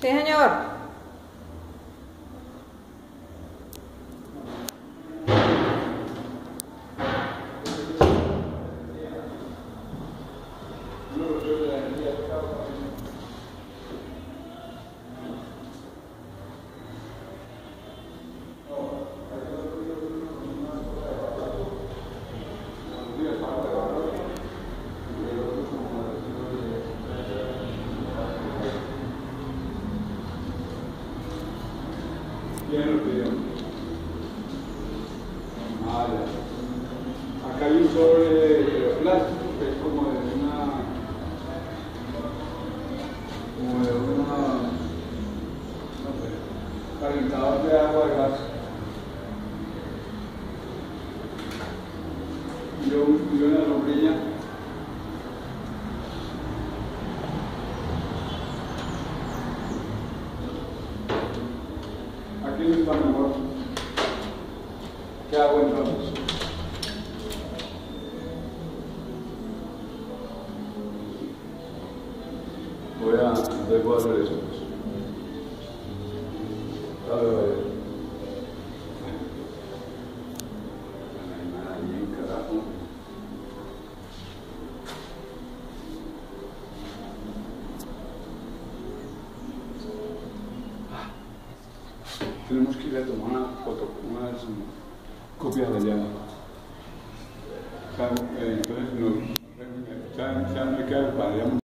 Sí, señor. ¿Quién lo pidió? Ah, ya. Acá hay un sobre de plástico que es como de una no sé, calentador de agua de gas. Y una sombrilla. Aquí está mejor. ¿Qué hago entonces? Voy a hacer eso. Vale. Tenemos que ir a tomar una foto, una copia de allá. Entonces, ya me queda para allá.